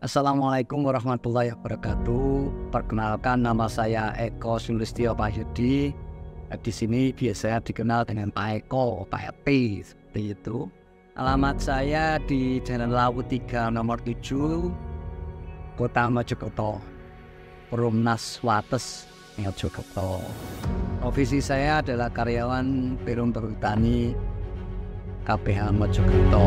Assalamualaikum warahmatullahi wabarakatuh. Perkenalkan, nama saya Eko Sulistyo Wahyudi. Di sini biasanya dikenal dengan Pak Eko, Pak Eti, seperti itu. Alamat saya di Jalan Lawu 3 nomor 7, Kota Mojokerto, Perumnas Wates, Mojokerto. Profesi saya adalah karyawan Perum Perhutani KPH Mojokerto.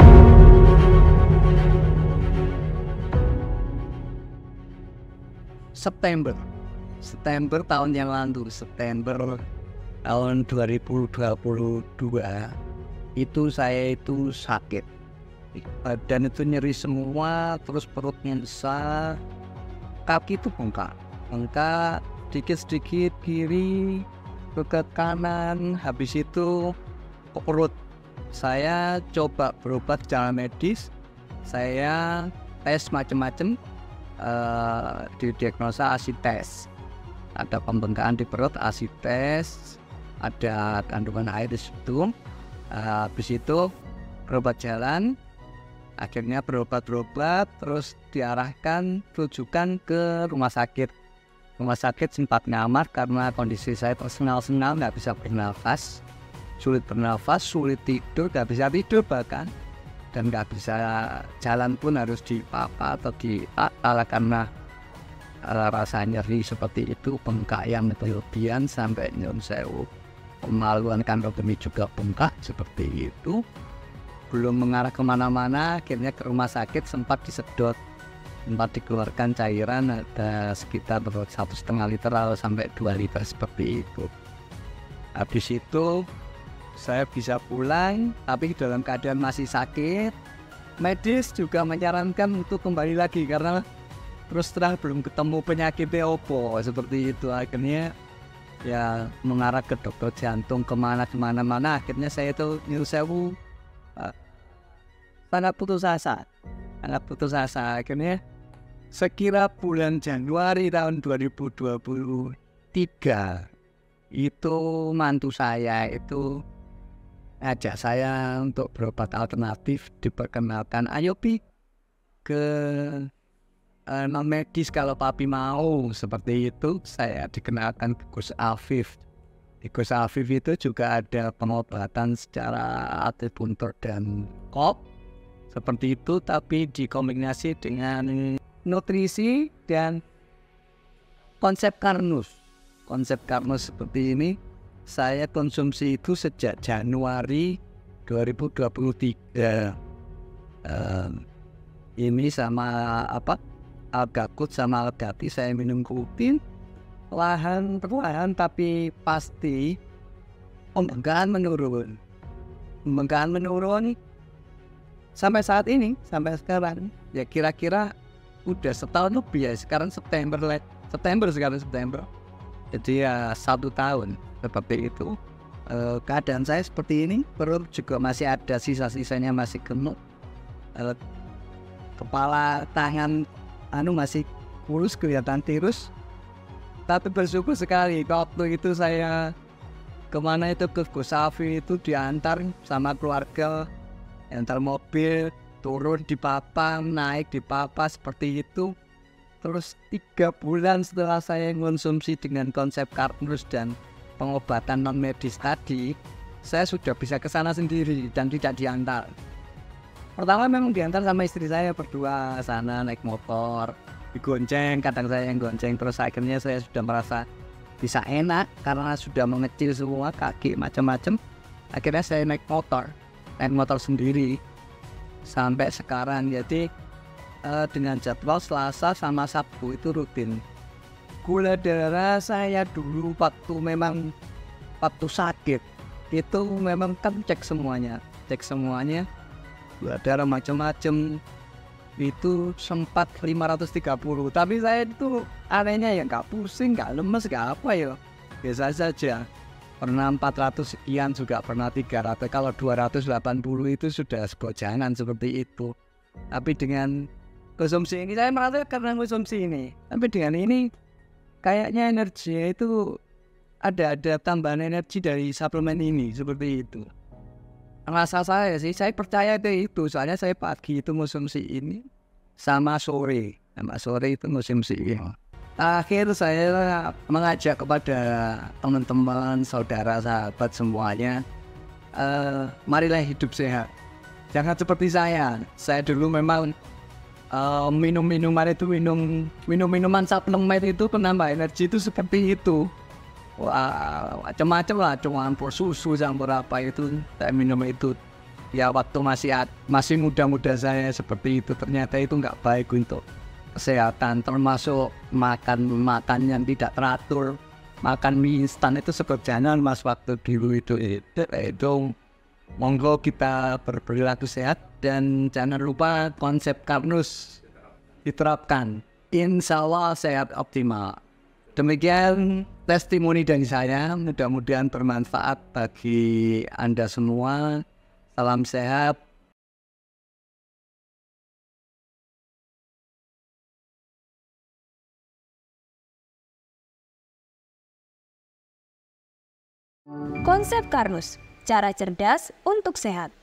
September tahun yang lalu, September tahun 2022 itu saya itu sakit, badan itu nyeri semua, terus perutnya besar, kaki itu bengkak sedikit kiri ke kanan, habis itu ke perut. Saya coba berobat secara medis, saya tes macam-macam, didiagnosa asites, ada pembengkakan di perut, asites, ada kandungan air di situ. Habis itu berobat jalan, akhirnya berobat terus diarahkan rujukan ke rumah sakit. Rumah sakit sempat ngamar karena kondisi saya tersengal-sengal, nggak bisa bernafas, sulit tidur, nggak bisa tidur bahkan, dan nggak bisa jalan pun harus dipapa atau diatal karena rasa nyeri seperti itu, bengkak yang berlebihan sampai nyun sewu, kemaluan kandung juga bengkak seperti itu. Belum mengarah kemana-mana, akhirnya ke rumah sakit sempat disedot, sempat dikeluarkan cairan ada sekitar 1,5 liter sampai 2 liter seperti itu. Habis itu saya bisa pulang, tapi dalam keadaan masih sakit. Medis juga menyarankan untuk kembali lagi karena terus terang belum ketemu penyakitnya opo seperti itu. Akhirnya ya mengarah ke dokter jantung kemana-mana. Akhirnya saya itu nyuruh sewu, sangat putus asa. Akhirnya sekira bulan Januari tahun 2023 itu mantu saya itu ajak saya untuk berobat alternatif, diperkenalkan, ayo Pi ke non medis kalau papi mau, seperti itu. Saya dikenalkan ke Gus Afif. Di Gus Afif itu juga ada pengobatan secara akupuntur dan kop seperti itu, tapi dikombinasi dengan nutrisi dan konsep karnus seperti ini. Saya konsumsi itu sejak Januari 2023. Ini sama Algakut sama Algati saya minum rutin, perlahan tapi pasti pembengkakan menurun sampai saat ini, sampai sekarang ya kira-kira udah setahun lebih ya. Sekarang September, jadi ya 1 tahun seperti itu. Keadaan saya seperti ini, perut juga masih ada sisa-sisanya, masih gemuk, kepala tangan masih kurus, kelihatan tirus. Tapi bersyukur sekali waktu itu saya kemana itu ke Gus Safi itu diantar sama keluarga, antar mobil, turun di papa, naik di papa seperti itu. Terus 3 bulan setelah saya konsumsi dengan konsep karnus dan pengobatan non medis tadi, saya sudah bisa ke sana sendiri dan tidak diantar. Pertama memang diantar sama istri saya berdua sana, naik motor, digonceng, kadang saya yang gonceng. Terus akhirnya saya sudah merasa bisa enak karena sudah mengecil semua, kaki macam-macam. Akhirnya saya naik motor sendiri sampai sekarang. Jadi dengan jadwal Selasa sama Sabtu itu rutin. Gula darah saya dulu waktu sakit itu memang kan cek semuanya, gula darah macam-macam itu sempat 530, tapi saya itu anehnya ya nggak pusing, nggak lemes, nggak apa ya, biasa saja. Pernah 400 sekian, juga pernah 300, kalau 280 itu sudah segojangan seperti itu. Tapi dengan konsumsi ini, saya merasa karena konsumsi ini, tapi dengan ini kayaknya energi itu ada tambahan energi dari suplemen ini, seperti itu. Rasa saya sih, saya percaya itu, soalnya saya pagi itu konsumsi ini, sama sore. Sama sore itu musim singing. Akhir saya mengajak kepada teman-teman, saudara, sahabat semuanya, marilah hidup sehat. Jangan seperti saya. Saya dulu memang minum minuman suplemen itu penambah energi itu seperti itu. Wah, macam-macam lah, campur susu, campur apa itu, saya minum itu. Ya waktu masih muda-muda saya seperti itu, ternyata itu nggak baik untuk kesehatan, termasuk makan yang tidak teratur, makan mie instan itu seperjalanan mas waktu dulu itu monggo kita berperilaku sehat dan jangan lupa konsep Karnus diterapkan, insya Allah sehat optimal. Demikian testimoni dari saya, mudah-mudahan bermanfaat bagi Anda semua. Salam sehat. Konsep Karnus, cara cerdas untuk sehat.